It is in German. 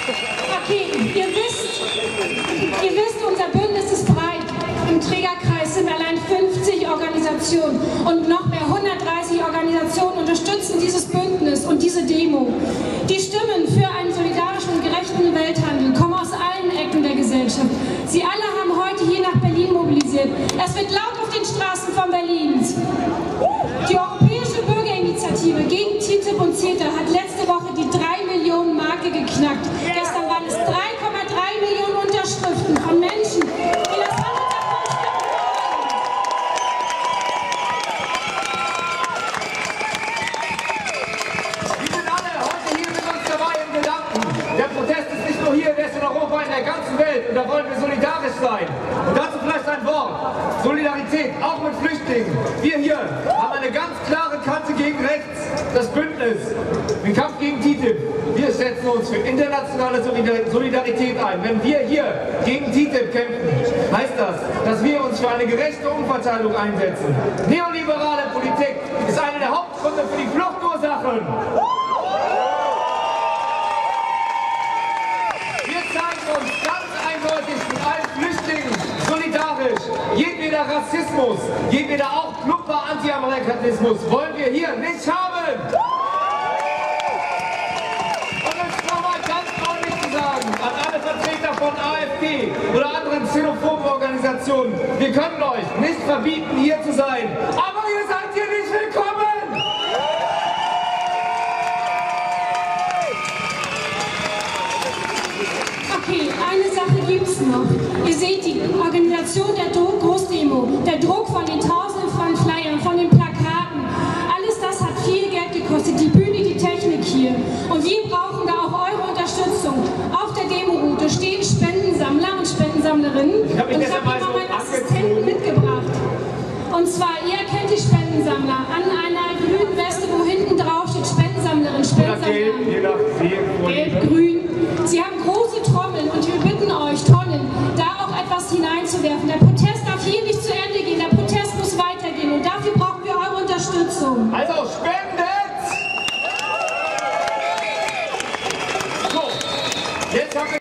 Okay, ihr wisst, unser Bündnis ist breit. Im Trägerkreis sind allein 50 Organisationen und noch mehr 130 Organisationen unterstützen dieses Bündnis und diese Demo. Die Stimmen für einen solidarischen und gerechten Welthandel kommen aus allen Ecken der Gesellschaft. Sie alle haben heute hier nach Berlin mobilisiert. Es wird laut auf den Straßen von Berlins. Die Europäische Bürgerinitiative gegen TTIP und CETA hat letzte Woche die 3 Millionen Marke geknackt. Gestern waren es 3,3 Millionen Unterschriften von Menschen, die das Handelsabkommen Wir sind alle heute hier mit uns dabei im Gedanken. Der Protest ist nicht nur hier, der ist in Europa, in der ganzen Welt. Und da wollen wir solidarisch sein. Und dazu vielleicht ein Wort. Solidarität, auch mit Flüchtlingen. Wir hier haben eine ganz klare Kante gegen rechts. Das Bündnis, den Kampf gegen TTIP. Wir setzen uns für internationale Solidarität ein. Wenn wir hier gegen TTIP kämpfen, heißt das, dass wir uns für eine gerechte Umverteilung einsetzen. Neoliberale Politik ist eine der Hauptgründe für die Fluchtursachen. Wir zeigen uns ganz eindeutig mit allen Flüchtlingen solidarisch. Jedweder Rassismus, jedweder auch plumper Anti-Amerikanismus wollen wir hier nicht haben. Und es nochmal ganz deutlich zu sagen, an alle Vertreter von AfD oder anderen xenophoben Organisationen, wir können euch nicht verbieten, hier zu sein, aber ihr seid hier nicht willkommen! Okay, eine Sache gibt's noch. Ihr seht die Organisation der Großdemo, der Druck von den Tausenden von Flyern, von den Plakaten. Alles das hat viel Geld gekostet, die Bühne, die Technik hier. Und wir brauchen da auch eure Unterstützung. Auf der Demo-Route stehen Spendensammler und Spendensammlerinnen. Und ich habe hier mal meinen Assistenten mitgebracht. Und zwar, ihr kennt die Spendensammler an einer grünen Weste, wo hinten drauf steht Spendensammlerin, Spendensammler. Gelb, grün. Sie haben große Trommeln und wir bitten euch, Tonnen, da auch etwas hineinzuwerfen. Der Protest darf hier nicht zu Ende gehen, der Protest muss weitergehen und dafür brauchen wir eure Unterstützung. Also